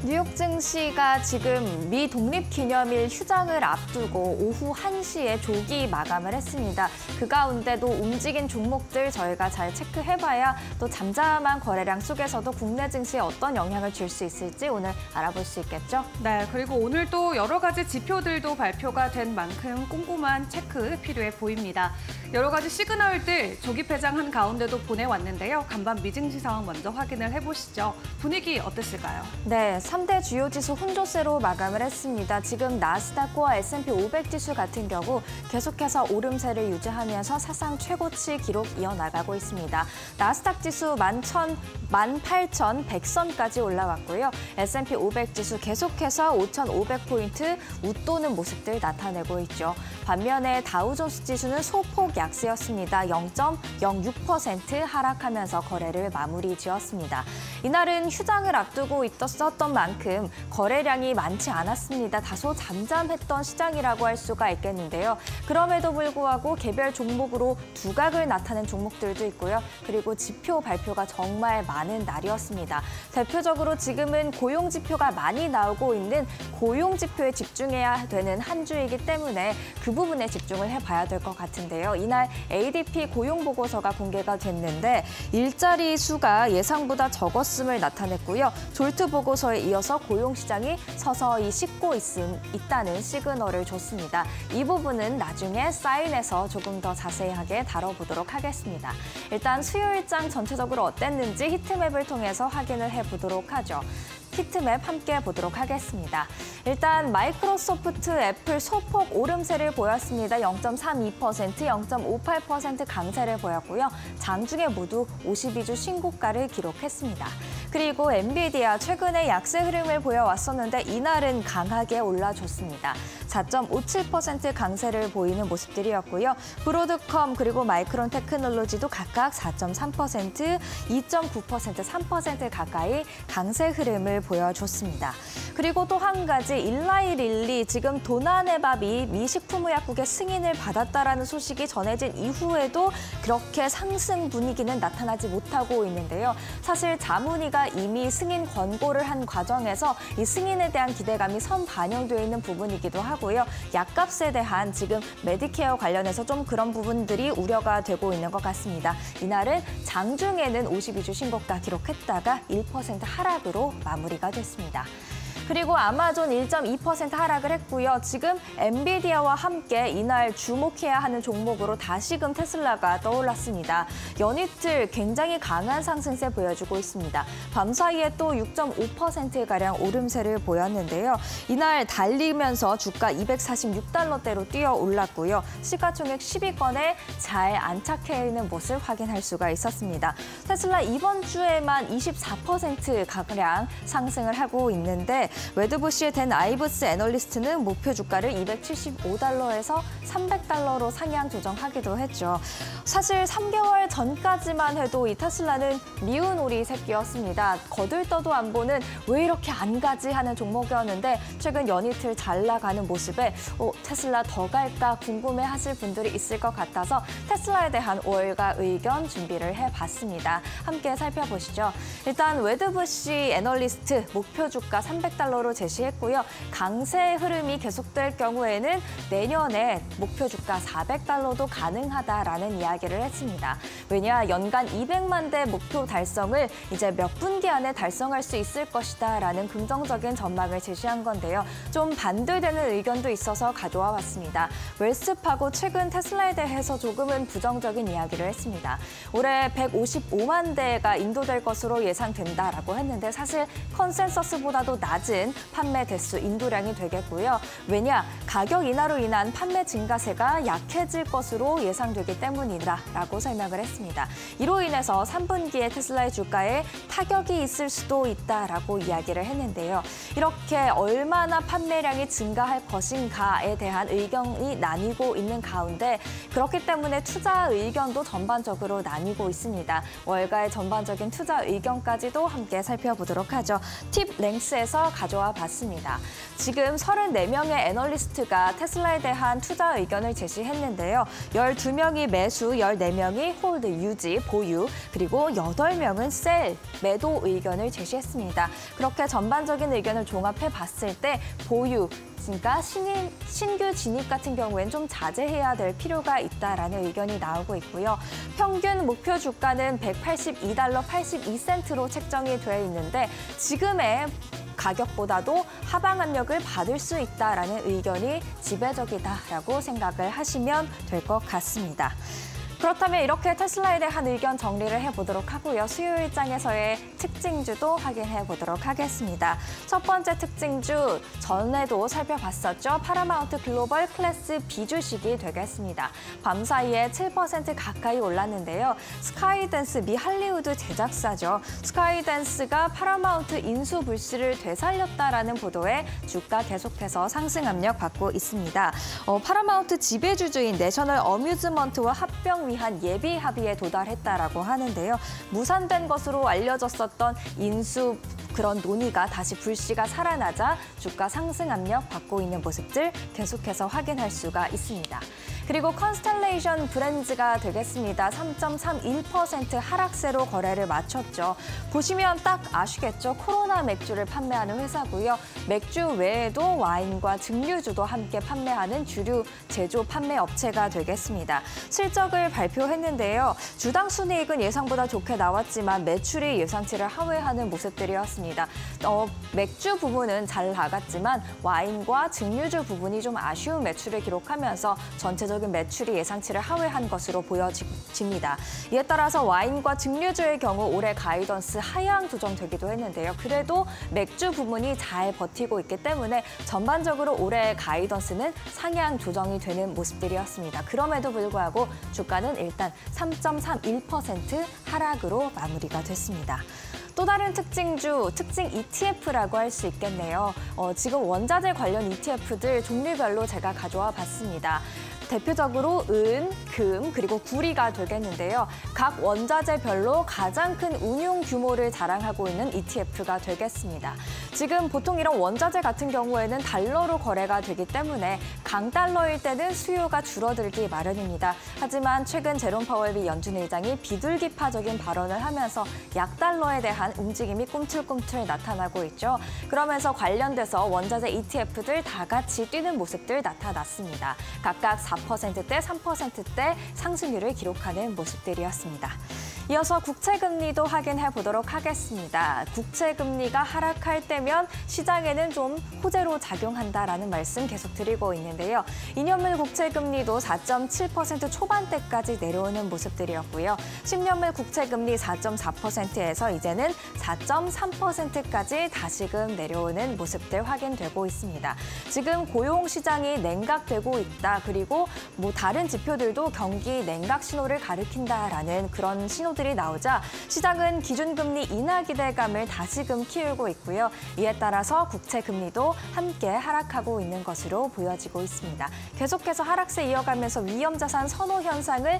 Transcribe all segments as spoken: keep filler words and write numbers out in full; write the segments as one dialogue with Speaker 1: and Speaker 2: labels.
Speaker 1: 뉴욕 증시가 지금 미 독립기념일 휴장을 앞두고 오후 한 시에 조기 마감을 했습니다. 그 가운데도 움직인 종목들 저희가 잘 체크해봐야 또 잠잠한 거래량 속에서도 국내 증시에 어떤 영향을 줄 수 있을지 오늘 알아볼 수 있겠죠?
Speaker 2: 네, 그리고 오늘 또 여러 가지 지표들도 발표가 된 만큼 꼼꼼한 체크 필요해 보입니다. 여러 가지 시그널들 조기 폐장한 가운데도 보내왔는데요. 간밤 미증시 상황 먼저 확인을 해보시죠. 분위기 어땠을까요?
Speaker 1: 네, 삼 대 주요 지수 혼조세로 마감을 했습니다. 지금 나스닥과 에스 앤 피 오백 지수 같은 경우 계속해서 오름세를 유지하면서 사상 최고치 기록 이어나가고 있습니다. 나스닥 지수 만 팔천백 선까지 올라왔고요. 에스 앤 피 오백 지수 계속해서 오천오백 포인트 웃도는 모습들 나타내고 있죠. 반면에 다우존스 지수는 소폭 약세였습니다. 영 점 영육 퍼센트 하락하면서 거래를 마무리 지었습니다. 이날은 휴장을 앞두고 있었던 만큼 거래량이 많지 않았습니다. 다소 잠잠했던 시장이라고 할 수가 있겠는데요. 그럼에도 불구하고 개별 종목으로 두각을 나타낸 종목들도 있고요. 그리고 지표 발표가 정말 많은 날이었습니다. 대표적으로 지금은 고용 지표가 많이 나오고 있는 고용 지표에 집중해야 되는 한 주이기 때문에 그 부분에 집중을 해봐야 될 것 같은데요. 이날 에이 디 피 고용 보고서가 공개가 됐는데 일자리 수가 예상보다 적었음을 나타냈고요. 졸트 보고서에 이어서 고용 시장이 서서히 식고 있음, 있다는 시그널을 줬습니다. 이 부분은 나중에 사인에서 조금 더 자세하게 다뤄보도록 하겠습니다. 일단 수요일장 전체적으로 어땠는지 히트맵을 통해서 확인을 해보도록 하죠. 히트맵 함께 보도록 하겠습니다. 일단 마이크로소프트, 애플 소폭 오름세를 보였습니다. 영 점 삼이 퍼센트, 영 점 오팔 퍼센트 강세를 보였고요. 장중에 모두 오십이 주 신고가를 기록했습니다. 그리고 엔비디아 최근에 약세 흐름을 보여왔었는데 이날은 강하게 올라줬습니다. 사 점 오칠 퍼센트 강세를 보이는 모습들이었고요. 브로드컴 그리고 마이크론 테크놀로지도 각각 사 점 삼 퍼센트, 이 점 구 퍼센트, 삼 퍼센트 가까이 강세 흐름을 보여줬습니다. 그리고 또 한 가지 일라이 릴리 지금 도나네밥이 미 식품의약국의 승인을 받았다라는 소식이 전해진 이후에도 그렇게 상승 분위기는 나타나지 못하고 있는데요. 사실 자문위가 이미 승인 권고를 한 과정에서 이 승인에 대한 기대감이 선반영되어 있는 부분이기도 하고요. 약값에 대한 지금 메디케어 관련해서 좀 그런 부분들이 우려가 되고 있는 것 같습니다. 이날은 장중에는 오십이 주 신고가 기록했다가 일 퍼센트 하락으로 마무리가 됐습니다. 그리고 아마존 일 점 이 퍼센트 하락을 했고요. 지금 엔비디아와 함께 이날 주목해야 하는 종목으로 다시금 테슬라가 떠올랐습니다. 연이틀 굉장히 강한 상승세 보여주고 있습니다. 밤사이에 또 육 점 오 퍼센트가량 오름세를 보였는데요. 이날 달리면서 주가 이백사십육 달러대로 뛰어 올랐고요. 시가총액 십 위권에 잘 안착해 있는 모습 확인할 수가 있었습니다. 테슬라 이번 주에만 이십사 퍼센트가량 상승을 하고 있는데 웨드부시의 댄 아이브스 애널리스트는 목표 주가를 이백칠십오 달러에서 삼백 달러로 상향 조정하기도 했죠. 사실 삼 개월 전까지만 해도 이 테슬라는 미운 오리 새끼였습니다. 거들떠도 안 보는 왜 이렇게 안 가지 하는 종목이었는데 최근 연이틀 잘 나가는 모습에 어, 테슬라 더 갈까 궁금해하실 분들이 있을 것 같아서 테슬라에 대한 월가 의견 준비를 해봤습니다. 함께 살펴보시죠. 일단 웨드부시 애널리스트 목표 주가 삼백 달러로 제시했고요. 강세 흐름이 계속될 경우에는 내년에 목표 주가 사백 달러도 가능하다라는 이야기를 했습니다. 왜냐, 연간 이백만 대 목표 달성을 이제 몇 분기 안에 달성할 수 있을 것이다라는 긍정적인 전망을 제시한 건데요. 좀 반대되는 의견도 있어서 가져와 봤습니다. 웰스파고 최근 테슬라에 대해서 조금은 부정적인 이야기를 했습니다. 올해 백오십오만 대가 인도될 것으로 예상된다라고 했는데 사실 컨센서스보다도 낮은 판매 대수 인도량이 되겠고요. 왜냐, 가격 인하로 인한 판매 증가세가 약해질 것으로 예상되기 때문이다라고 설명을 했습니다. 이로 인해서 삼 분기에 테슬라의 주가에 타격이 있을 수도 있다라고 이야기를 했는데요. 이렇게 얼마나 판매량이 증가할 것인가에 대한 의견이 나뉘고 있는 가운데 그렇기 때문에 투자 의견도 전반적으로 나뉘고 있습니다. 월가의 전반적인 투자 의견까지도 함께 살펴보도록 하죠. 팁 랭스에서 가져와 봤습니다. 지금 서른네 명의 애널리스트가 테슬라에 대한 투자 의견을 제시했는데요. 열두 명이 매수, 열네 명이 홀드, 유지, 보유, 그리고 여덟 명은 셀, 매도 의견을 제시했습니다. 그렇게 전반적인 의견을 종합해 봤을 때 보유, 그러니까 신인, 신규 진입 같은 경우엔 좀 자제해야 될 필요가 있다라는 의견이 나오고 있고요. 평균 목표 주가는 백팔십이 달러 팔십이 센트로 책정이 되어 있는데 지금의 가격보다도 하방 압력을 받을 수 있다라는 의견이 지배적이다라고 생각을 하시면 될 것 같습니다. 그렇다면 이렇게 테슬라에 대한 의견 정리를 해보도록 하고요. 수요 일장에서의 특징주도 확인해 보도록 하겠습니다. 첫 번째 특징주, 전에도 살펴봤었죠. 파라마운트 글로벌 클래스 B 주식이 되겠습니다. 밤 사이에 칠 퍼센트 가까이 올랐는데요. 스카이댄스, 미 할리우드 제작사죠. 스카이댄스가 파라마운트 인수 불씨를 되살렸다라는 보도에 주가 계속해서 상승 압력 받고 있습니다. 어, 파라마운트 지배주주인 내셔널 어뮤즈먼트와 합병 위한 예비 합의에 도달했다라고 하는데요. 무산된 것으로 알려졌었던 인수 그런 논의가 다시 불씨가 살아나자 주가 상승 압력 받고 있는 모습들 계속해서 확인할 수가 있습니다. 그리고 컨스텔레이션 브랜드가 되겠습니다. 삼 점 삼일 퍼센트 하락세로 거래를 마쳤죠. 보시면 딱 아시겠죠? 코로나 맥주를 판매하는 회사고요. 맥주 외에도 와인과 증류주도 함께 판매하는 주류 제조 판매 업체가 되겠습니다. 실적을 발표했는데요. 주당 순이익은 예상보다 좋게 나왔지만 매출이 예상치를 하회하는 모습들이었습니다. 어, 맥주 부분은 잘 나갔지만 와인과 증류주 부분이 좀 아쉬운 매출을 기록하면서 전체적인 매출이 예상치를 하회한 것으로 보여집니다. 이에 따라서 와인과 증류주의 경우 올해 가이던스 하향 조정되기도 했는데요. 그래도 맥주 부분이 잘 버티고 있기 때문에 전반적으로 올해 가이던스는 상향 조정이 되는 모습들이었습니다. 그럼에도 불구하고 주가는 일단 삼 점 삼일 퍼센트 하락으로 마무리가 됐습니다. 또 다른 특징주, 특징 이티에프라고 할 수 있겠네요. 어, 지금 원자재 관련 이티에프들 종류별로 제가 가져와 봤습니다. 대표적으로 은, 금, 그리고 구리가 되겠는데요. 각 원자재별로 가장 큰 운용 규모를 자랑하고 있는 이티에프가 되겠습니다. 지금 보통 이런 원자재 같은 경우에는 달러로 거래가 되기 때문에 강달러일 때는 수요가 줄어들기 마련입니다. 하지만 최근 제롬 파월 미 연준 의장이 비둘기파적인 발언을 하면서 약달러에 대한 움직임이 꿈틀꿈틀 나타나고 있죠. 그러면서 관련돼서 원자재 이티에프들 다 같이 뛰는 모습들 나타났습니다. 각각 사 퍼센트대, 삼 퍼센트대 상승률을 기록하는 모습들이었습니다. 이어서 국채금리도 확인해 보도록 하겠습니다. 국채금리가 하락할 때면 시장에는 좀 호재로 작용한다라는 말씀 계속 드리고 있는데요. 이 년물 국채금리도 사 점 칠 퍼센트 초반대까지 내려오는 모습들이었고요. 십 년물 국채금리 사 점 사 퍼센트에서 이제는 사 점 삼 퍼센트까지 다시금 내려오는 모습들 확인되고 있습니다. 지금 고용 시장이 냉각되고 있다. 그리고 뭐 다른 지표들도 경기 냉각 신호를 가리킨다라는 그런 신호 들이 나오자 시장은 기준금리 인하 기대감을 다시금 키우고 있고요. 이에 따라서 국채 금리도 함께 하락하고 있는 것으로 보여지고 있습니다. 계속해서 하락세 이어가면서 위험자산 선호 현상을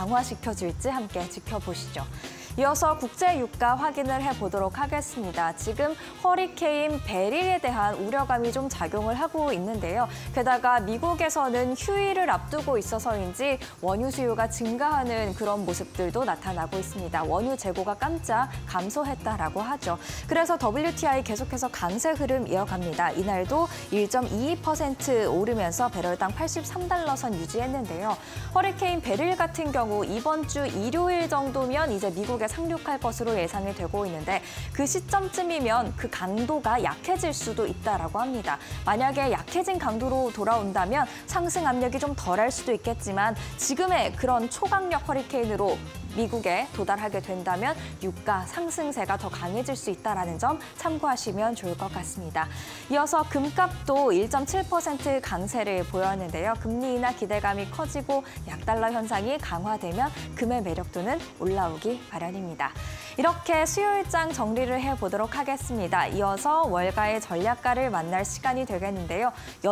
Speaker 1: 강화시켜줄지 함께 지켜보시죠. 이어서 국제 유가 확인을 해보도록 하겠습니다. 지금 허리케인 베릴에 대한 우려감이 좀 작용을 하고 있는데요. 게다가 미국에서는 휴일을 앞두고 있어서인지 원유 수요가 증가하는 그런 모습들도 나타나고 있습니다. 원유 재고가 깜짝 감소했다라고 하죠. 그래서 더블유티아이 계속해서 강세 흐름 이어갑니다. 이날도 일 점 이이 퍼센트 오르면서 배럴당 팔십삼 달러 선 유지했는데요. 허리케인 베릴 같은 경우 이번 주 일요일 정도면 이제 미국에 상륙할 것으로 예상이 되고 있는데 그 시점쯤이면 그 강도가 약해질 수도 있다라고 합니다. 만약에 약해진 강도로 돌아온다면 상승 압력이 좀 덜할 수도 있겠지만 지금의 그런 초강력 허리케인으로 미국에 도달하게 된다면 유가 상승세가 더 강해질 수 있다는 점 참고하시면 좋을 것 같습니다. 이어서 금값도 일 점 칠 퍼센트 강세를 보였는데요. 금리 인하 기대감이 커지고 약달러 현상이 강화되면 금의 매력도는 올라오기 마련입니다. 이렇게 수요일장 정리를 해보도록 하겠습니다. 이어서 월가의 전략가를 만날 시간이 되겠는데요.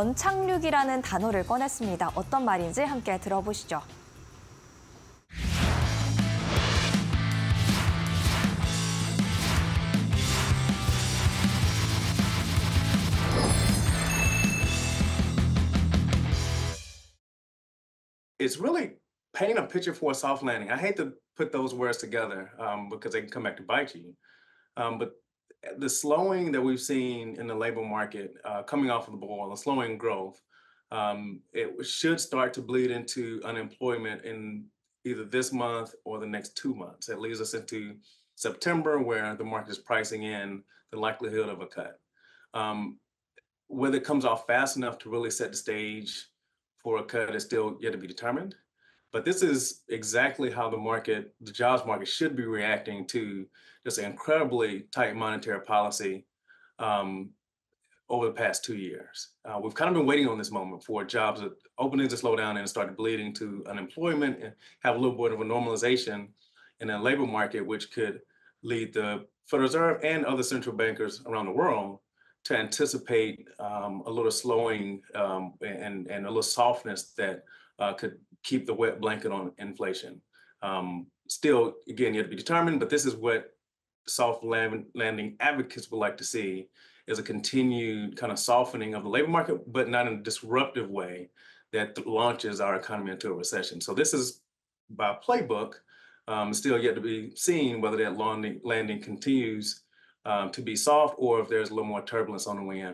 Speaker 1: 연착륙이라는 단어를 꺼냈습니다. 어떤 말인지 함께 들어보시죠.
Speaker 3: it's really painting a picture for a soft landing. I hate to put those words together um, because they can come back to bite you. Um, but the slowing that we've seen in the labor market uh, coming off of the boil, the slowing growth, um, it should start to bleed into unemployment in either this month or the next two months. It leads us into September, where the market is pricing in the likelihood of a cut. Um, Whether it comes off fast enough to really set the stage for a cut is still yet to be determined. But this is exactly how the market, the jobs market, should be reacting to just incredibly tight monetary policy um, over the past two years. Uh, we've kind of been waiting on this moment for jobs openings to slow down and start bleeding to unemployment and have a little bit of a normalization in the labor market, which could lead the Federal Reserve and other central bankers around the world to anticipate um, a little slowing um, and, and a little softness that uh, could keep the wet blanket on inflation. Um, still, again, yet to be determined, but this is what soft land, landing advocates would like to see is a continued kind of softening of the labor market, but not in a disruptive way that launches our economy into a recession. So this is by playbook, um, still yet to be seen whether that landing, landing continues um, to be soft or if there's a little more turbulence on the way in.